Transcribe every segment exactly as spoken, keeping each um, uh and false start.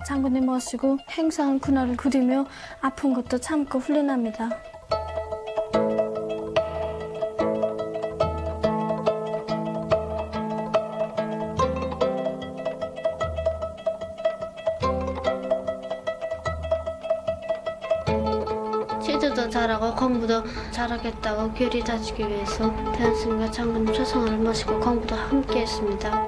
장군님 모시고 행사한 그날을 그리며 아픈 것도 참고 훈련합니다. 치즈도 잘하고 공부도 잘하겠다고 교리 다지기 위해서 대한스님과 장군님 초성화를 모시고 공부도 함께 했습니다.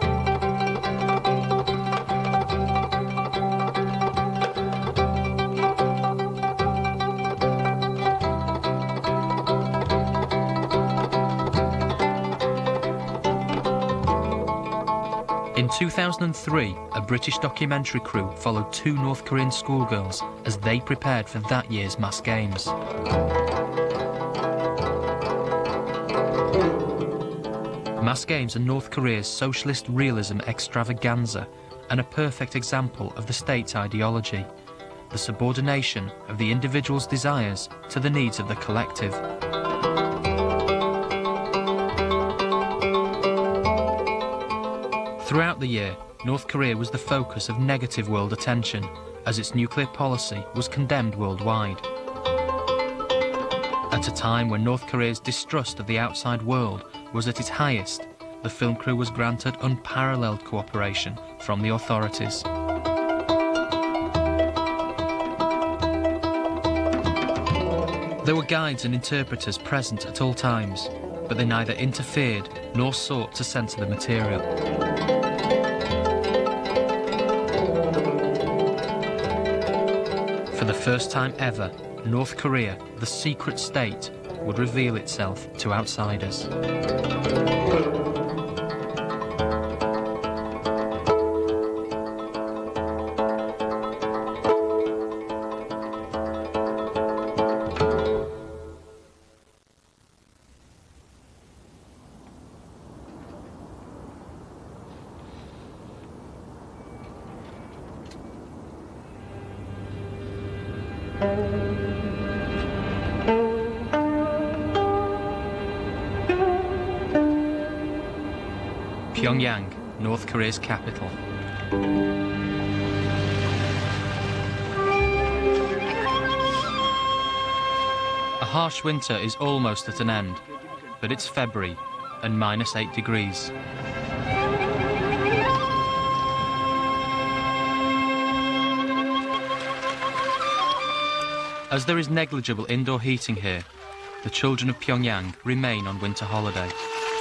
In two thousand three, a British documentary crew followed two North Korean schoolgirls as they prepared for that year's mass games. Mass games are North Korea's socialist realism extravaganza and a perfect example of the state's ideology, the subordination of the individual's desires to the needs of the collective. Throughout the year, North Korea was the focus of negative world attention, as its nuclear policy was condemned worldwide. At a time when North Korea's distrust of the outside world was at its highest, the film crew was granted unparalleled cooperation from the authorities. There were guides and interpreters present at all times, but they neither interfered nor sought to censor the material. For the first time ever, North Korea, the secret state, would reveal itself to outsiders. Pyongyang, North Korea's capital. A harsh winter is almost at an end, but it's February and minus eight degrees. As there is negligible indoor heating here, the children of Pyongyang remain on winter holiday.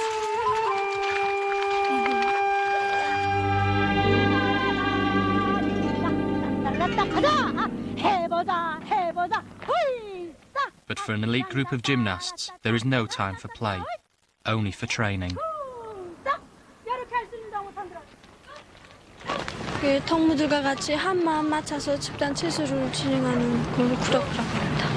But for an elite group of gymnasts, there is no time for play, only for training. 그 동무들과 같이 한 마음 맞춰서 집단 체수를 진행하는 그걸 구력이라고 합니다.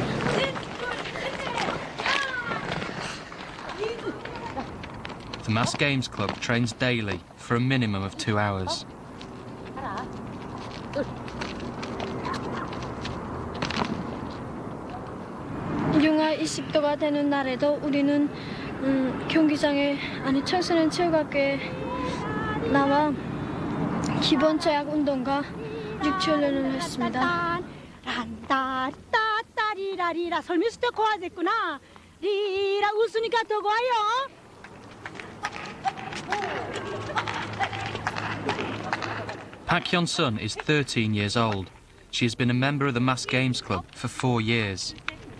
The Mass Games Club trains daily for a minimum of two hours. 영하 이십 도가 되는 날에도 우리는 음, 경기장에 아니 청소년 체육학교에 나와 기본 제약 운동과 육체 훈련을 했습니다. 란따따따리라리라 설명수 때 고아졌구나. 리라 웃으니까 더 고와요. Park Hyun-sun is thirteen years old. She has been a member of the Mass Games Club for four years.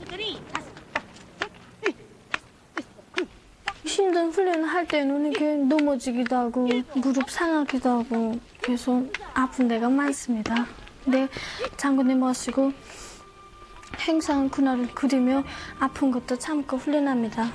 힘든 훈련을 할 때는 이렇게 넘어지기도 하고 무릎 상하기도 하고 계속 아픈 데가 많습니다. 근데 장군님 모시고 행사한 그날을 그리며 아픈 것도 참고 훈련합니다.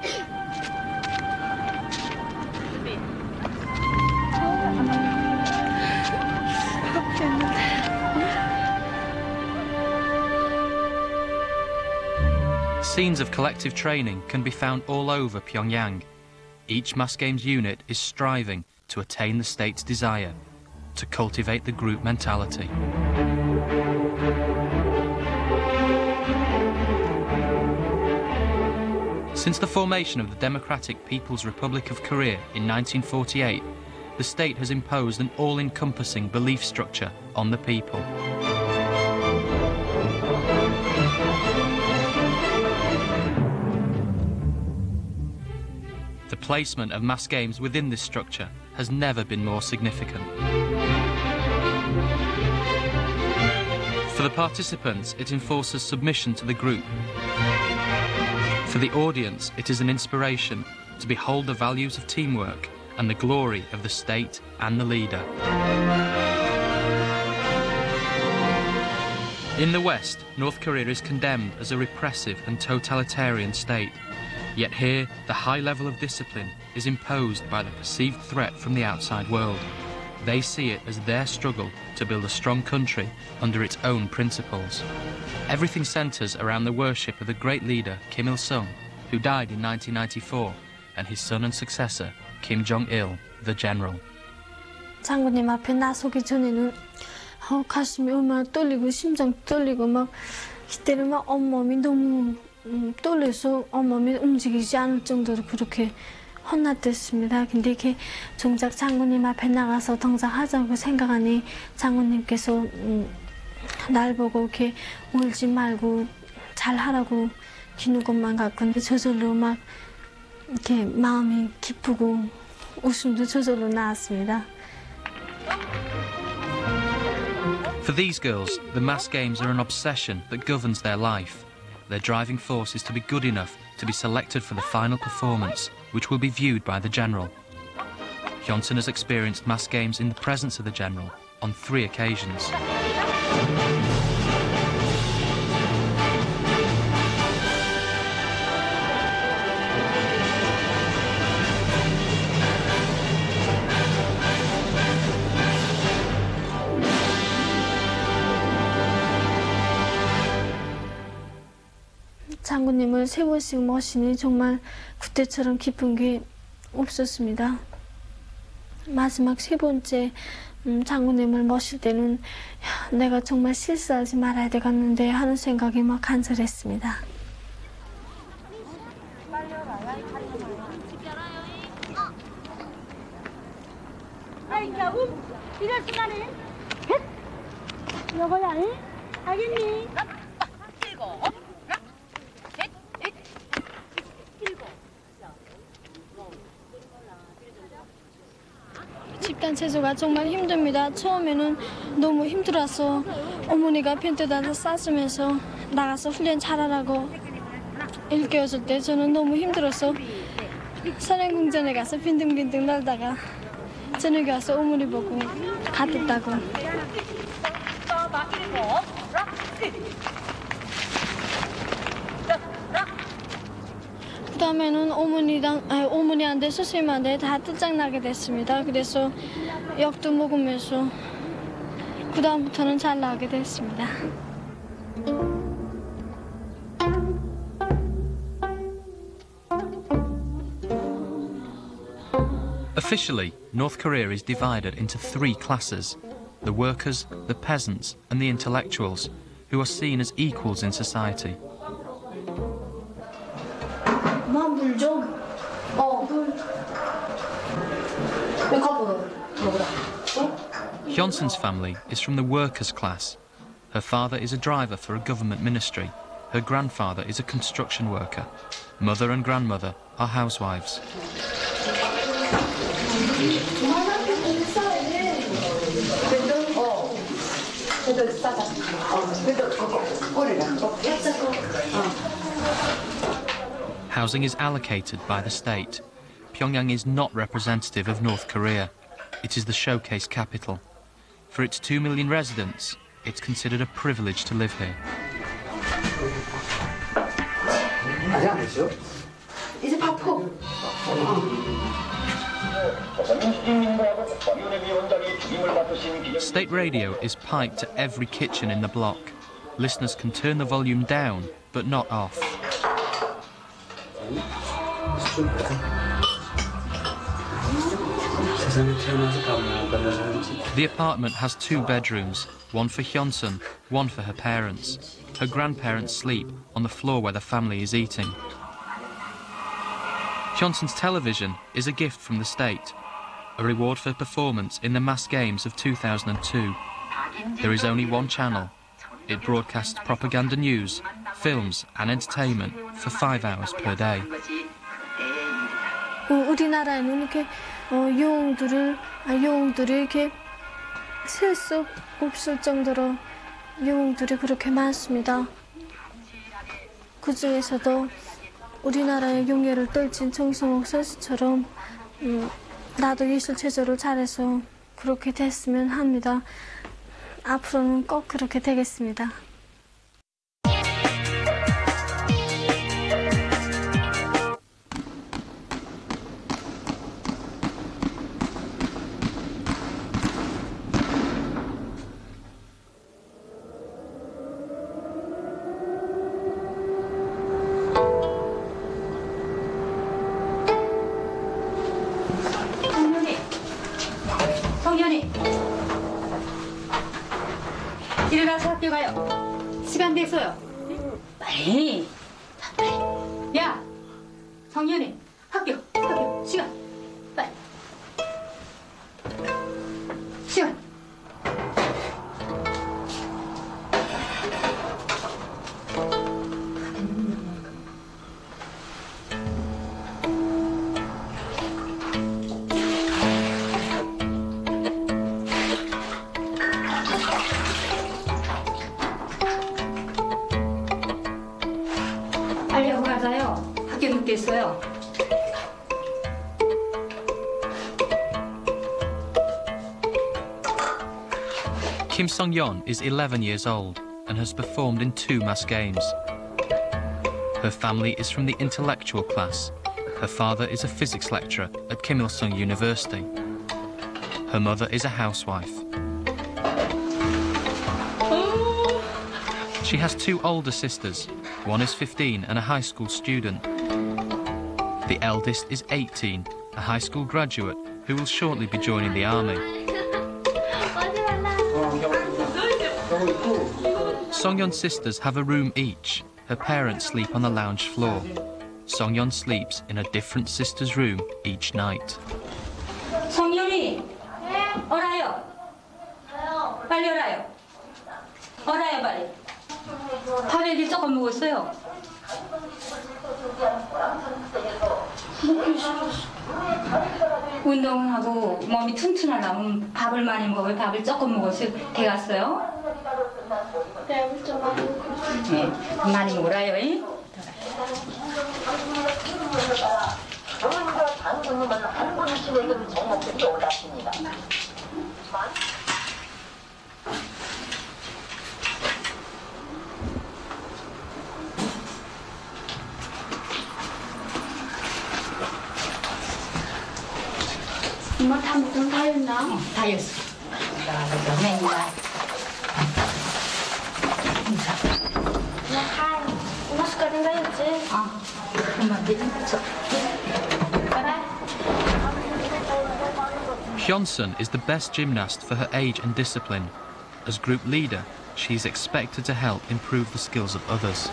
Scenes of collective training can be found all over Pyongyang. Each Mass Games unit is striving to attain the state's desire, to cultivate the group mentality. Since the formation of the Democratic People's Republic of Korea in nineteen forty-eight, the state has imposed an all-encompassing belief structure on the people. The placement of mass games within this structure has never been more significant. For the participants, it enforces submission to the group. For the audience, it is an inspiration to behold the values of teamwork and the glory of the state and the leader. In the West, North Korea is condemned as a repressive and totalitarian state. Yet here, the high level of discipline is imposed by the perceived threat from the outside world. They see it as their struggle to build a strong country under its own principles. Everything centres around the worship of the great leader Kim Il-sung, who died in nineteen ninety-four, and his son and successor, Kim Jong-il, the general. 장군님 앞에 나서기 전에는 어, 가슴이 얼마나 떨리고 심장 떨리고 막 그때는 막 온몸이 너무 음, 떨려서 온몸이 움직이지 않을 정도로 그렇게 혼났댔습니다. 근데 이렇게 정작 장군님 앞에 나가서 동작하자고 생각하니 장군님께서 음, 날 보고 이렇게 울지 말고 잘하라고 기는 것만 같고 저절로 막 이렇게 마음이 기쁘고 웃음도 저절로 나왔습니다. For these girls, the mass games are an obsession that governs their life. Their driving force is to be good enough to be selected for the final performance, which will be viewed by the general. Hyunsun has experienced mass games in the presence of the general on three occasions. 장군님을 세 번씩 모시니 정말 그때처럼 기쁜 게 없었습니다. 마지막 세 번째 음, 장군님을 모실 때는 야, 내가 정말 실수하지 말아야 되겠는데 하는 생각이 막 간절했습니다. 이랬으면은 여보야, 알겠니? 집단 체조가 정말 힘듭니다. 처음에는 너무 힘들어서 어머니가 펜트에다 싸주면서 나가서 훈련 잘하라고 일깨워줄 때 저는 너무 힘들어서 사냥궁전에 가서 빈둥빈둥 놀다가 저녁에 와서 어머니 보고 가겠다고. 그 다음에는 어머니랑, 아니, 어머니한테 선생님한테 다 끝장나게 됐습니다. 그래서 역도 먹으면서 그 다음부터는 잘 나가게 됐습니다. Officially, North Korea is divided into three classes: the workers, the peasants, and the intellectuals, who are seen as equals in society. 물 좀. 어. Hyunsun's family is from the workers' class. Her father is a driver for a government ministry. Her grandfather is a construction worker. Mother and grandmother are housewives. Housing is allocated by the state. Pyongyang is not representative of North Korea. It is the showcase capital. For its two million residents, it's considered a privilege to live here. State radio is piped to every kitchen in the block. Listeners can turn the volume down, but not off. The apartment has two bedrooms, one for Hyunsun, one for her parents. Her grandparents sleep on the floor where the family is eating. Hyunsun's television is a gift from the state. a reward for performance in the mass games of two thousand two. There is only one channel. It broadcasts propaganda news, films and entertainment for five hours per day. 우리나라에는 이렇게 어, 영웅들을 아, 영웅들이 이렇게 셀 수 없을 정도로 영웅들이 그렇게 많습니다. 그 중에서도 우리나라의 용예를 떨친 정성욱 선수처럼 음, 나도 예술 체조를 잘해서 그렇게 됐으면 합니다. 앞으로는 꼭 그렇게 되겠습니다. 성현이 일어나서 학교 가요. 시간 됐어요. 빨리. 빨리. 야, 성현이 학교 학교 시간 빨리. 시간. 빨리 하고 가자요. 학교 늦겠어요. Kim Song-yeon is eleven years old and has performed in two mass games. Her family is from the intellectual class. Her father is a physics lecturer at Kim Il-sung University. Her mother is a housewife. She has two older sisters. One is fifteen and a high school student. The eldest is eighteen, a high school graduate who will shortly be joining the army. Song-yeon's sisters have a room each. Her parents sleep on the lounge floor. Song-yeon sleeps in a different sister's room each night. 성현이 어라요. 빨리 어라요. 어라요 빨리. 밥에도 조금 먹었어요. 먹기 싫었어. 운동하고 몸이 튼튼하려면 밥을 많이 먹어요. 밥을 조금 먹었어요. 돼 갔어요? 배울 좀 많이 먹었어요. 네, 많이 먹어요. 본인과 장군님은 한 분씩에게도 제목들이 올랐습니다. 엄마 다 먹던 다 했나? 어, 다 했어. 나가서 맨날. 엄마 다 엄마 숟가락 다 했지? 아, 엄마 이제 저. Hyunsun is the best gymnast for her age and discipline. As group leader, she is expected to help improve the skills of others.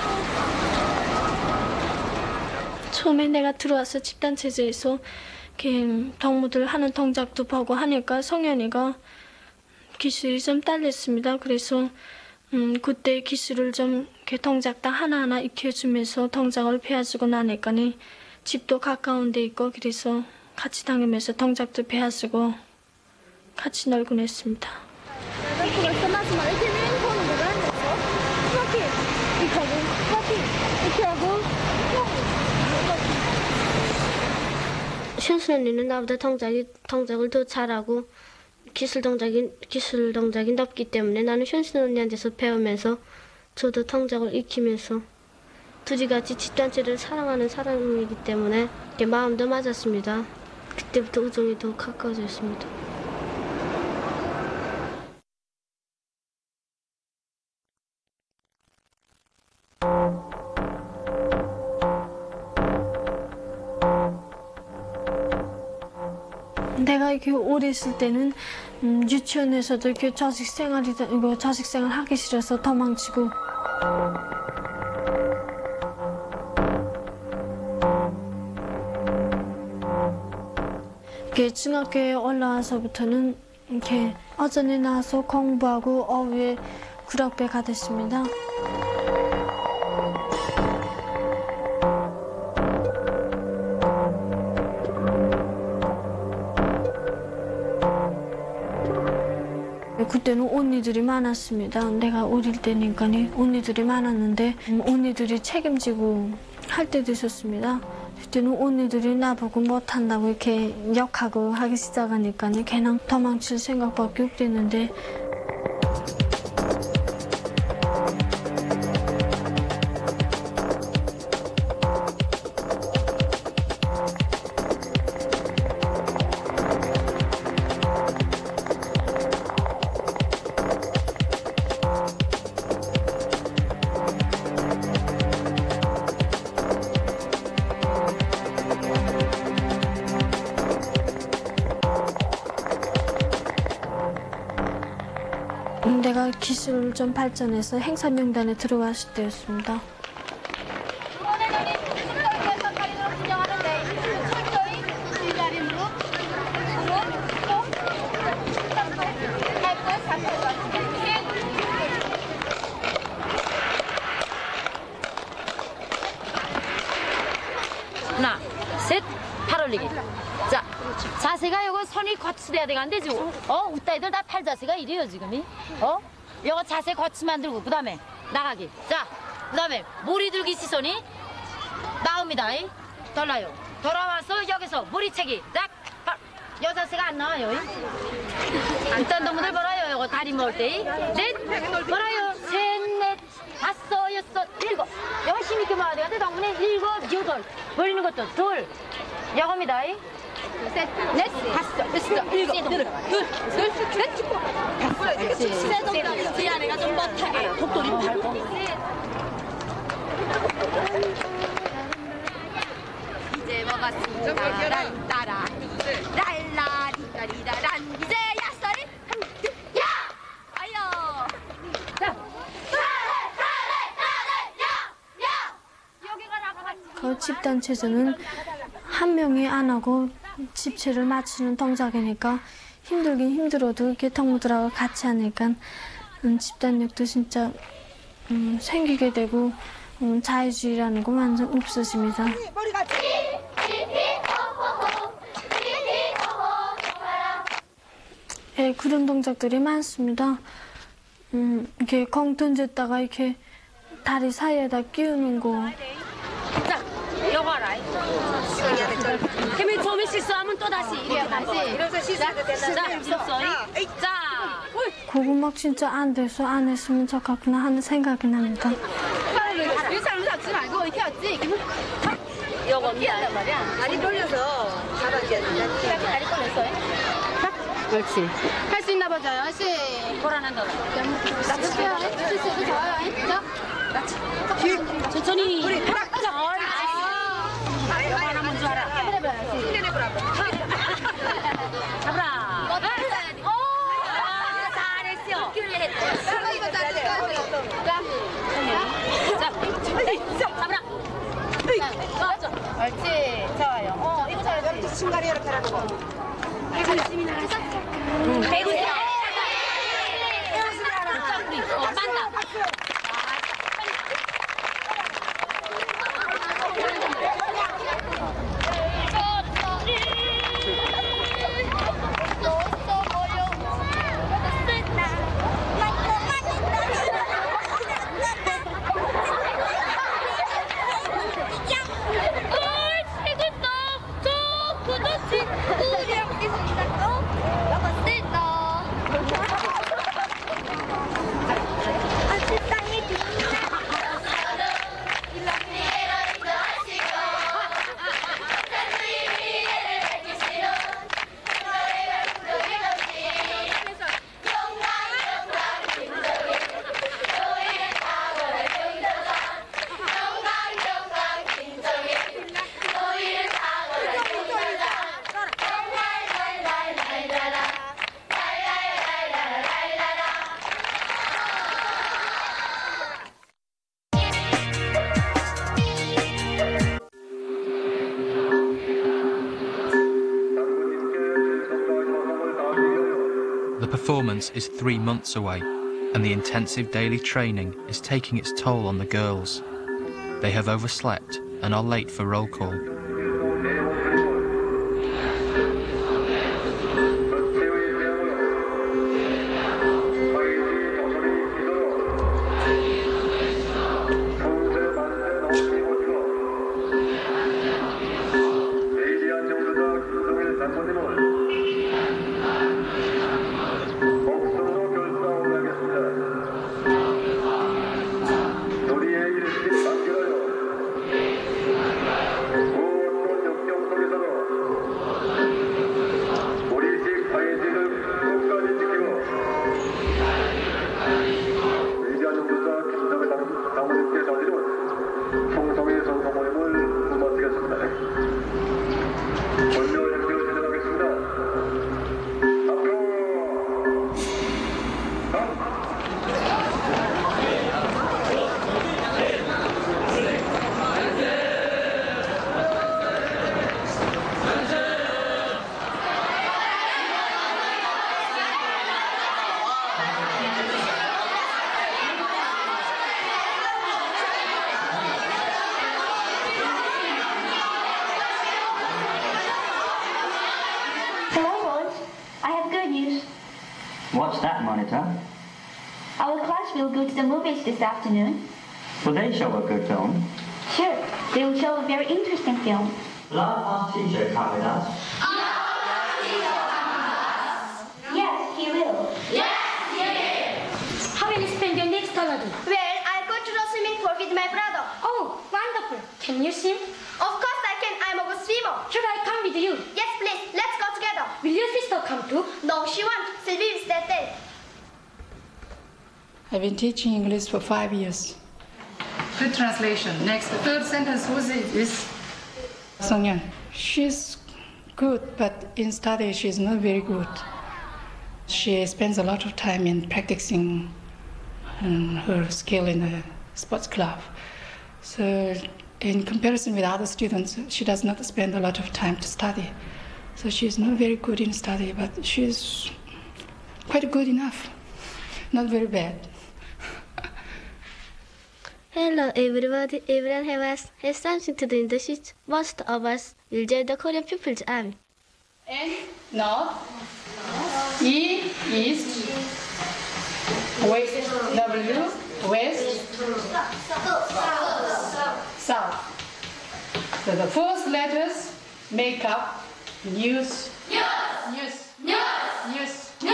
처음에 내가 들어와서 집단 체제에서 이렇게 동무들 하는 동작도 보고 하니까 성현이가 기술이 좀 딸렸습니다. 그래서 음, 그때 기술을 좀 이렇게 동작 다 하나하나 익혀주면서 동작을 배워주고 나니까니 집도 가까운 데 있고 그래서 같이 다니면서 동작도 배워주고 같이 놀곤 했습니다. 현수 언니는 나보다 동작이, 동작을 더 잘하고 기술 동작이, 기술 동작이 높기 때문에 나는 현수 언니한테서 배우면서 저도 동작을 익히면서 둘이 같이 집단체를 사랑하는 사람이기 때문에 내 마음도 맞았습니다. 그때부터 우정이 더 가까워졌습니다. 내가 이렇게 오래 있을 때는 음, 유치원에서도 이렇게 자식 생활이 이거 자식 생활 하기 싫어서 도망치고 이렇게 중학교에 올라와서부터는 이렇게 어전에 나와서 공부하고 어휘에 구력배가 됐습니다. 그때는 언니들이 많았습니다. 내가 어릴 때니까 언니들이 많았는데 언니들이 책임지고 할 때도 있었습니다. 그때는 언니들이 나보고 못한다고 이렇게 욕하고 하기 시작하니까 그냥 도망칠 생각밖에 없겠는데 내가 기술을 좀 발전해서 행사명단에 들어갔을 때였습니다. 하나, 셋, 팔 올리기. 자, 자세가 요거 손이 거치돼야 되는데 지금 어? 웃다 애들 다 팔 자세가 이래요 지금이. 어? 요거 자세 거치 만들고 그 다음에 나가기. 자, 그 다음에 무리 들기 시선이 나옵니다. 이. 돌아요. 돌아와서 여기서 무리채기. 딱, 팔. 요 자세가 안 나와요. 이. 일단 놈들 벌어요. 요거 다리 모을 때. 이. 넷, 벌어요. 셋, 넷, 다섯, 여섯, 일곱. 요거 힘있게 모아야 돼요. 덕분에 일곱, 여덟. 버리는 것도 둘. 요겁니다. 이. 셋, 넷, 다섯, 여섯, 일곱, 여덟, 둘, 둘, 셋, 다섯, 그렇지. 세 안에가 좀 못하게 독돌이 밟고. 이제 먹었습니다. 란 따라, 랄라, 리라리라란. 이제 야살이 한, 야, 아요. 자, 여기가 나가봤지. 그 집단체전은 한 명이 안 하고 집체를 맞추는 동작이니까 힘들긴 힘들어도 이렇게 동무들하고 같이 하니까 음, 집단력도 진짜 음, 생기게 되고 음, 자유주의라는 거 완전 없어집니다. 예, 그런 동작들이 많습니다. 음, 이렇게 공 던졌다가 이렇게 다리 사이에다 끼우는 거. 자, 요거 알아. 힘이 처음에 실수하면 또 다시 이렇게 다시. 이래서 실수하게 되나? 자, 그거 막 진짜 안 돼서 안 했으면 좋겠구나 하는 생각이 납니다. 요거 미안한 말이야. 다리 돌려서 잡아줘야 된다. 다리 꺼냈어. 자, 그렇지. 할 수 있나 보자, 아씨. 불안한다. 낮추세요. 실수도 좋아요. 자, 천천히. 우리 딱 잡아. 이거 하나 먼저 하라. 해봐야지. 잡아라. 오, 잘했어. 이거 잘했어. 자, 자, 잡아라. 맞아. 옳지. 좋아요. 어, 이거 잘했지. 순간에 이렇게 하라고. 열심히 나가자. 응. 배구. 어, 만다. 아, 식당이 Olympics is three months away, and the intensive daily training is taking its toll on the girls. They have overslept and are late for roll call. What's that, Monitor? Our class will go to the movies this afternoon. Will they show a good film? Sure, they will show a very interesting film. Will our art teacher come with us? Yes, he will. How will you spend your next holiday? Well, I'll go to the swimming pool with my brother. Oh, wonderful. Can you swim? Of course I can. I'm a good swimmer. Should I come with you? Yes, please. Let's go together. Will your sister come too? No, she won't. Sylvie will stay there. I've been teaching English for five years. Good translation. Next, the third sentence, who's it? Is Songyan. She's good, but in study she's not very good. She spends a lot of time in practicing um, her skill in the sports club. So in comparison with other students, she does not spend a lot of time to study. So she's not very good in study, but she's quite good enough. Not very bad. Hello everybody, everyone has, has something to do in the street. Most of us will join the Korean People's Army. N, north, E, east, west, W, west, south. So the first letters make up news, news, news, news.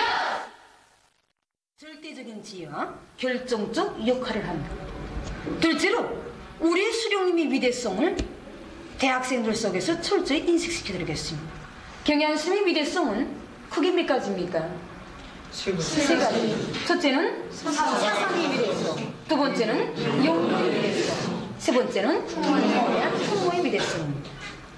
절대적인 지혜와 결정적 역할을 합니다. 둘째로 우리 수령님의 위대성을 대학생들 속에서 철저히 인식시켜드리겠습니다. 경양 수령의 위대성은 크게 몇 가지입니까? 세 가지. 첫째는 사상의 위대성, 두 번째는 용도의 위대성, 세 번째는 풍모의 위대성입니다.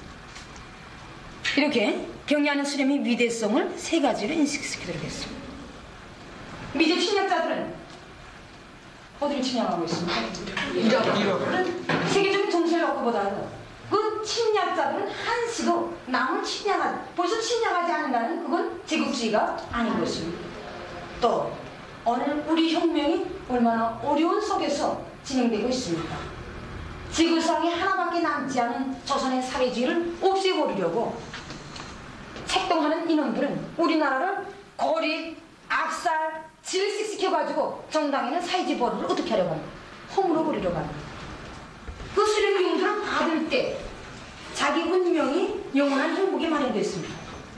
이렇게 경양 수령의 위대성을 세 가지로 인식시켜드리겠습니다. 미제 침략자들은 어디를 침략하고 있습니까? 이라크. 세계적인 정세를 갖고보다는 그 침략자들은 한시도 남을 침략하지, 벌써 침략하지 않는다는 그건 제국주의가 아닌 것입니다. 또 오늘 우리 혁명이 얼마나 어려운 속에서 진행되고 있습니까? 지구상에 하나밖에 남지 않은 조선의 사회주의를 없애버리려고 책동하는 인원들은 우리나라를 고립, 압살, 질식시켜가지고 정당에는 사회주의 버릇을 어떻게 하려고 합니까? 허물어 버리려고 합니다. 그 수령 용도를 받을 때 자기 운명이 영원한 행복이 마련됐습니다.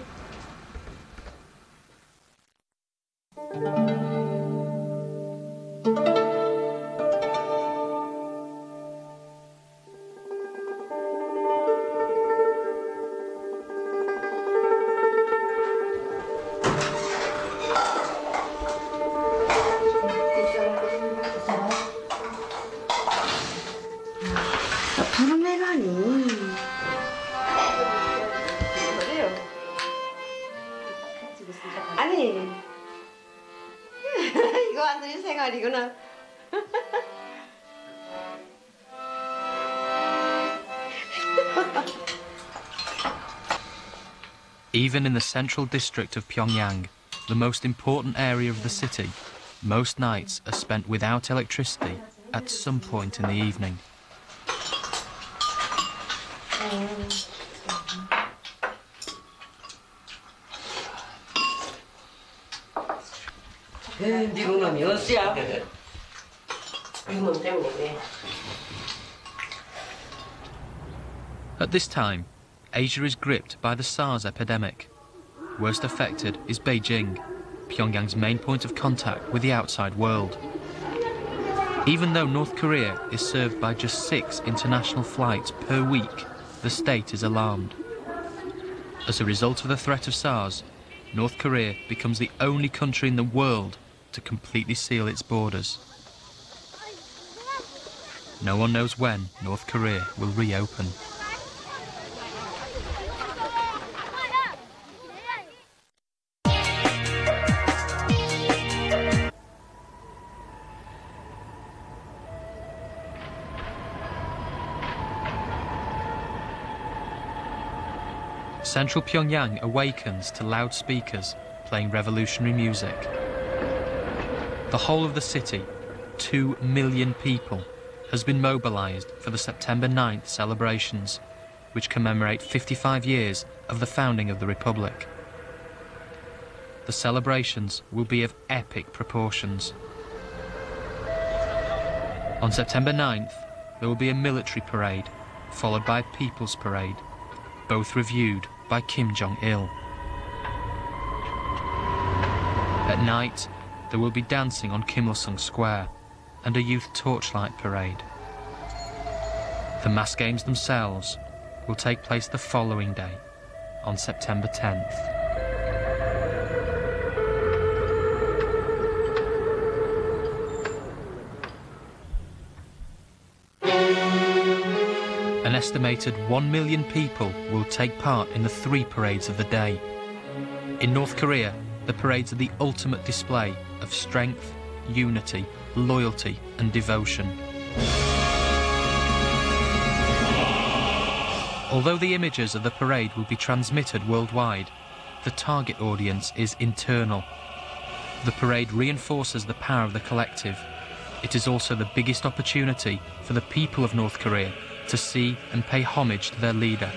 아니 이거 완전히 생활이구나. Even in the central district of Pyongyang, the most important area of the city, most nights are spent without electricity at some point in the evening. At this time, Asia is gripped by the SARS epidemic. Worst affected is Beijing, Pyongyang's main point of contact with the outside world. Even though North Korea is served by just six international flights per week, the state is alarmed. As a result of the threat of SARS, North Korea becomes the only country in the world to completely seal its borders. No one knows when North Korea will reopen. Central Pyongyang awakens to loudspeakers playing revolutionary music. The whole of the city, two million people, has been mobilized for the September ninth celebrations, which commemorate fifty-five years of the founding of the Republic. The celebrations will be of epic proportions. On September ninth, there will be a military parade, followed by a people's parade, both reviewed by Kim Jong-il. At night, there will be dancing on Kim Il-sung Square and a youth torchlight parade. The mass games themselves will take place the following day, on September tenth. An estimated one million people will take part in the three parades of the day. In North Korea, the parades are the ultimate display of strength, unity, loyalty and devotion. Although the images of the parade will be transmitted worldwide, the target audience is internal. The parade reinforces the power of the collective. It is also the biggest opportunity for the people of North Korea to see and pay homage to their leader.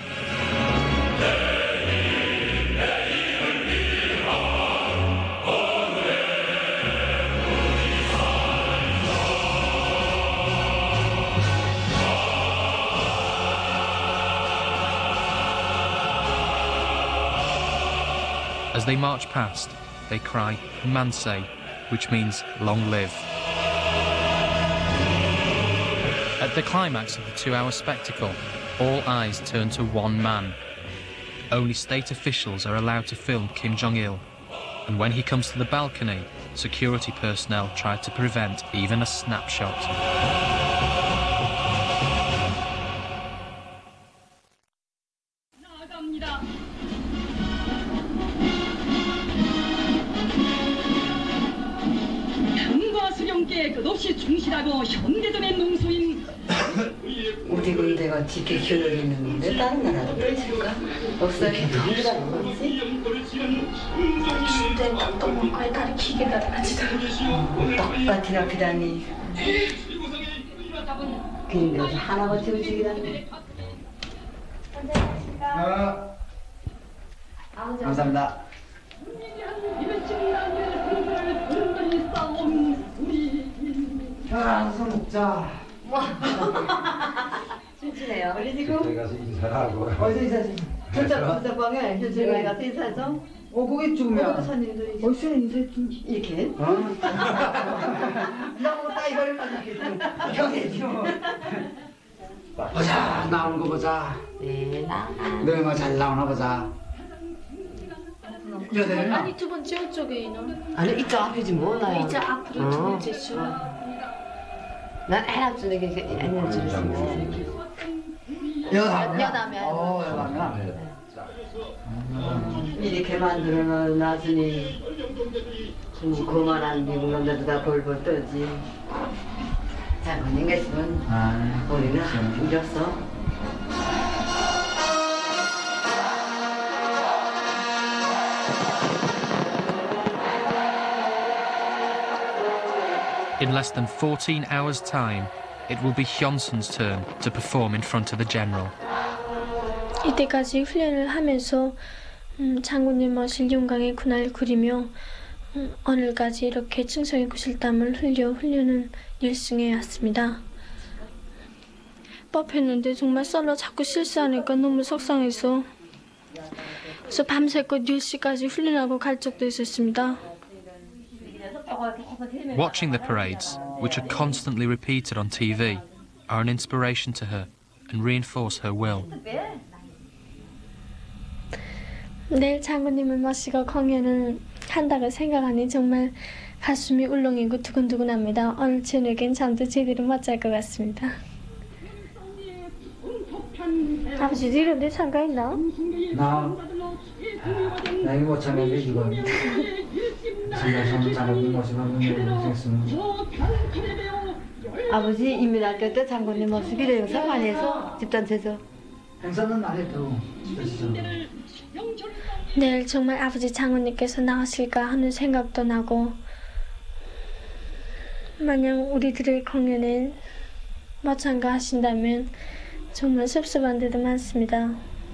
As they march past, they cry Manse, which means long live. At the climax of the two-hour spectacle, all eyes turn to one man. Only state officials are allowed to film Kim Jong-il, and when he comes to the balcony, security personnel try to prevent even a snapshot. 우리 군대가 짙게 기울어 있는데 다른 나라도 또 있을까? 없어요. 누구라는 거지? 군대 똑똑한 거에 가르치게 가르치다. 똑같이 앞이라니. 근데 하나가 지우지기라니. 감사합니다. 알아서 먹자. 춘치네요. 어디 지금? 저희 가서 인사하고. 어디서 인사하지? 저쪽 저방에 저희 가서 인사하죠? 어, 거기 죽으면. 어디서 인사해? 이렇게? 어? 너무 따이거리 가지고 경해죠. 보자, 나오는 거 보자. 네, 나와. 너희만 잘 나오나 보자. 여덟이나? 아니 두 번째 쪽에 있는. 아니 이쪽 앞이지 뭐 나야. 이쪽 앞으로 두 번째 쪽. 난 해남 쪽에 있는 줄 알았어. 여담이야? 여담이야. 어, 여담이야? 이렇게 만들어 놨으니 그만한 미국 놈들도 다 벌벌 떠지. 잘못인 게 있으면 아, 우리는 안 죽였어. In less than fourteen hours' time, it will be Hyunsun's turn to perform in front of the general. 이때까지 훈련을 하면서 음, 장군님 머실 용강의 군화를 그리며 음, 오늘까지 이렇게 충성의 구실담을 흘려 훈련은 일승해 왔습니다. 뽑혔는데 정말 썰러 자꾸 실수하니까 너무 속상해서 그래서 밤새껏 열 시까지 훈련하고 갈 적도 있었습니다. Watching the parades, which are constantly repeated on T V, are an inspiration to her and reinforce her will. 내일 장군님을 모시고 공연을 한다고 생각하니 정말 가슴이 울렁이고 두근두근합니다. 오늘 저녁엔 잠도 제대로 못 잘 것 같습니다. 아버지 이런 데 참가했나? 나, 나 이거 못 참여해, 이거. 제가 참 장군님 모시고 했으면. 아버지 인민학교 때 장군님 모시기로 행사 많이 해서 집단체죠. 행사는 안 해도 내일 정말 아버지 장군님께서 나오실까 하는 생각도 나고 만약 우리들의 공연에 못 참가하신다면 정말 섭섭한 데도 많습니다.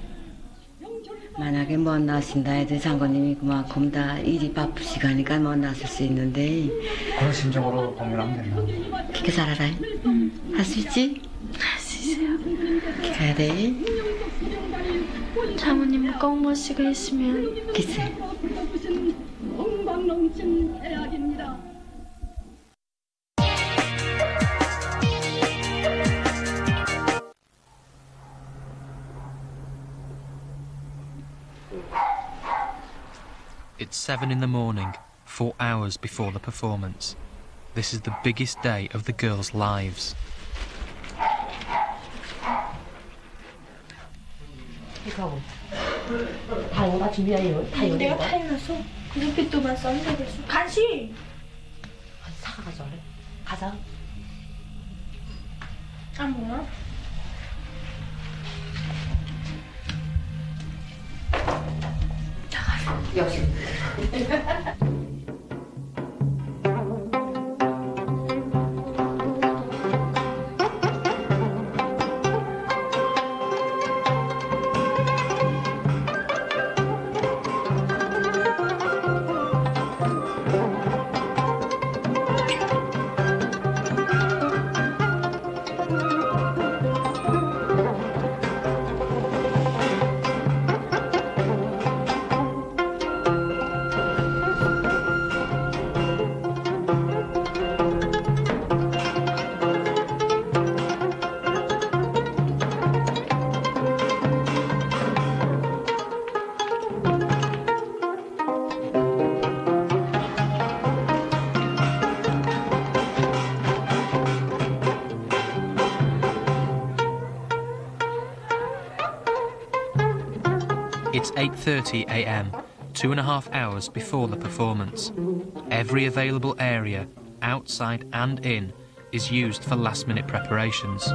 만약에 못 나신다 해도 장군님이 그만큼 다 일이 바쁘시가니까 못 나설 수 있는데 그런 심정으로 공연하면 된다. 그렇게 잘 알아요? 응. 할 수 있지? 할 수 있어요. 가야 돼. 장모님을 꼭 모시고 있으면 글쎄. It's seven in the morning, four hours before the performance. This is the biggest day of the girls' lives. 다이어가 준비해요. 다이어. 내가 타이어서 눈빛도 봤어. 안 되겠어. 간식! 사과 가져올래? 가자. 안 먹나? 역시. It's eight thirty a m, two and a half hours before the performance. Every available area, outside and in, is used for last-minute preparations.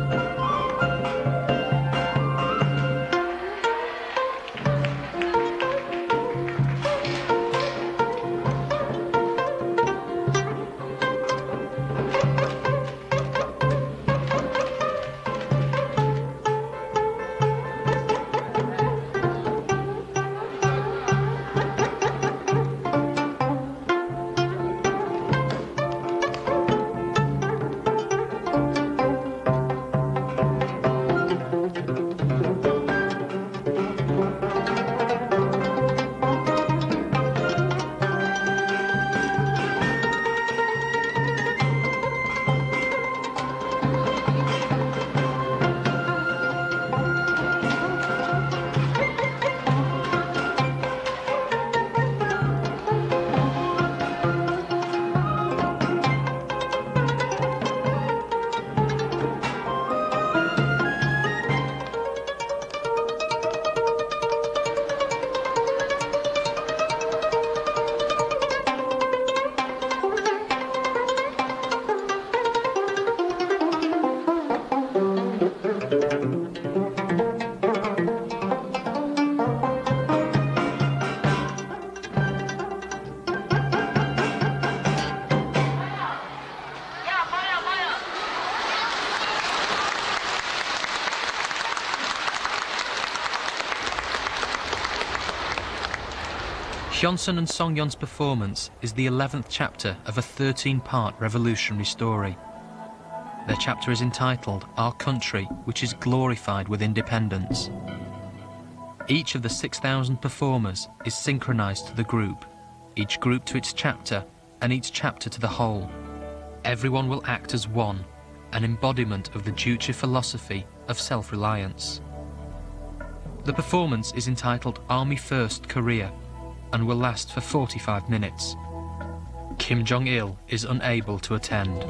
Hyunsun and Songyeon's performance is the eleventh chapter of a thirteen-part revolutionary story. Their chapter is entitled Our Country, which is glorified with independence. Each of the six thousand performers is synchronized to the group, each group to its chapter, and each chapter to the whole. Everyone will act as one, an embodiment of the Juche philosophy of self-reliance. The performance is entitled Army First Korea and will last for forty-five minutes. Kim Jong-il is unable to attend.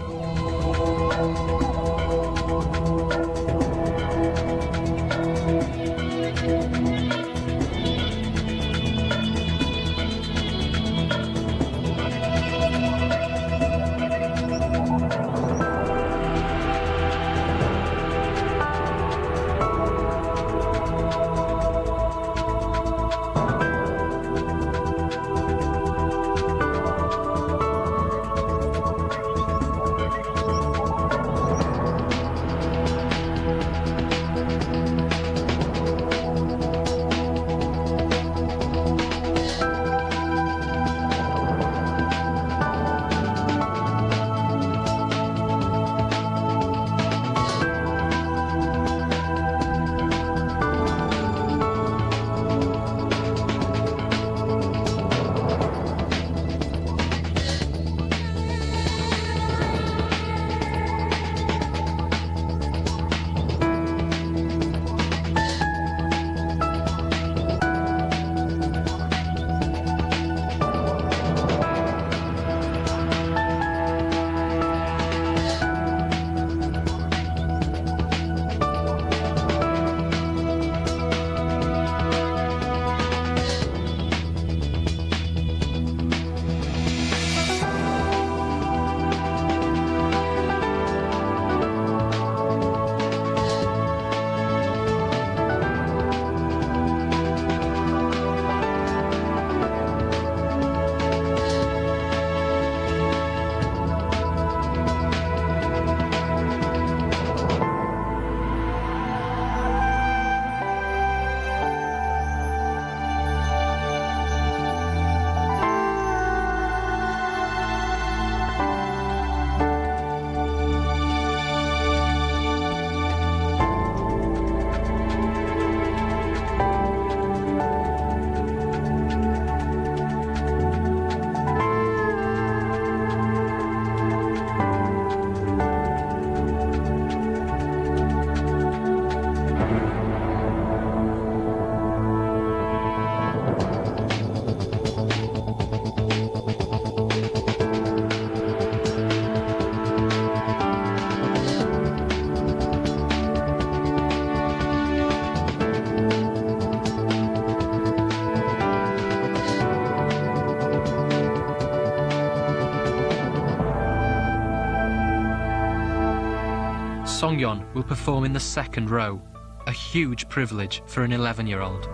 Songyeon will perform in the second row, a huge privilege for an eleven-year-old.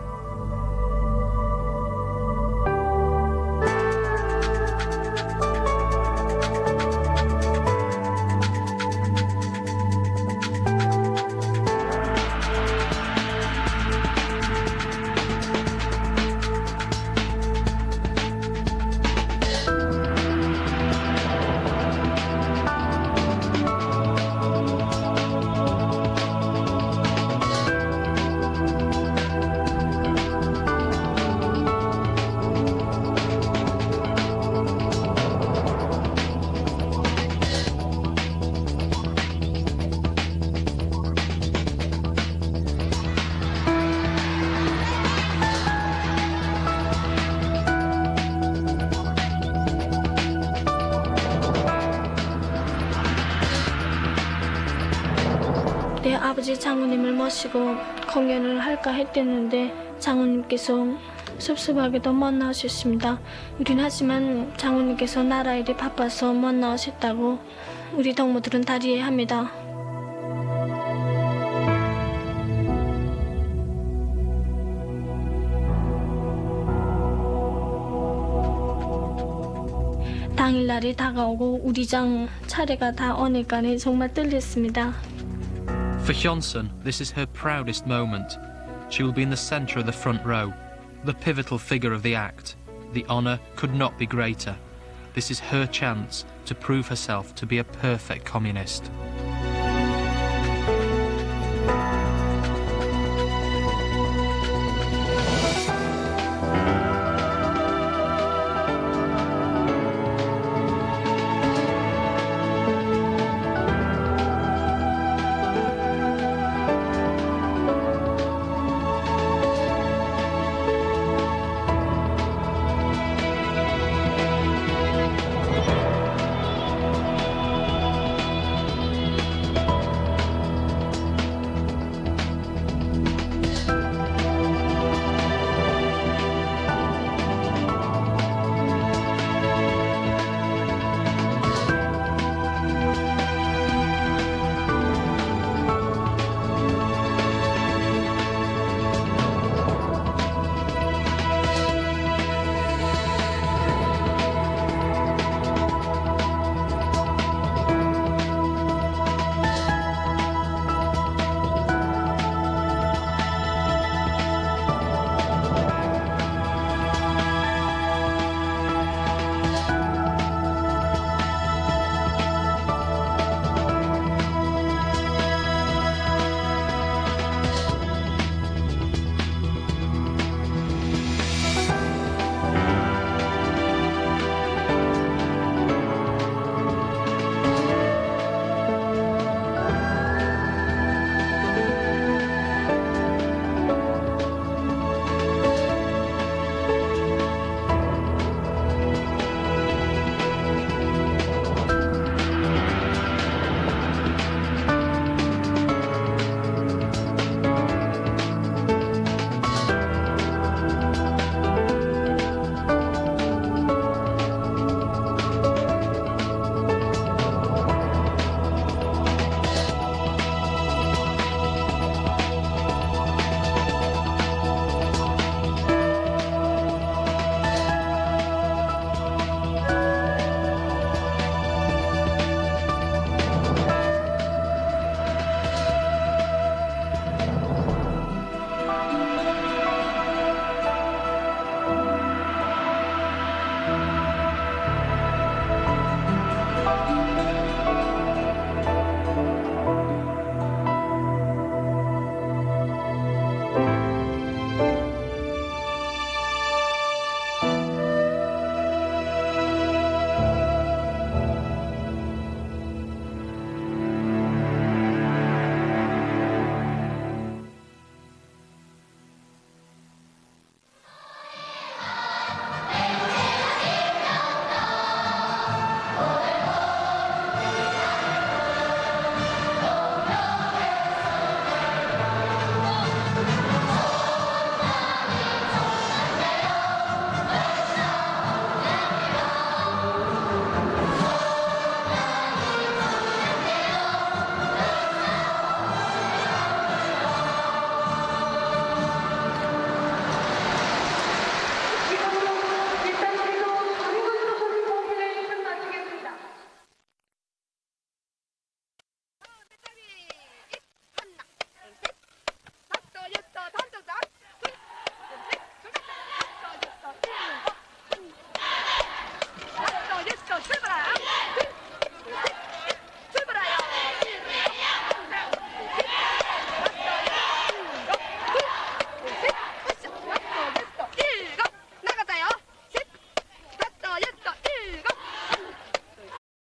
내 아버지 장모님을 모시고 공연을 할까 했댔는데 장모님께서 섭섭하게도 못 나오셨습니다. 우린 하지만 장모님께서 나라 일이 바빠서 못 나오셨다고 우리 동무들은 다 이해합니다. 당일날이 다가오고 우리 장 차례가 다 오니까 정말 떨렸습니다. For Hyunsun, this is her proudest moment. She will be in the centre of the front row, the pivotal figure of the act. The honour could not be greater. This is her chance to prove herself to be a perfect communist.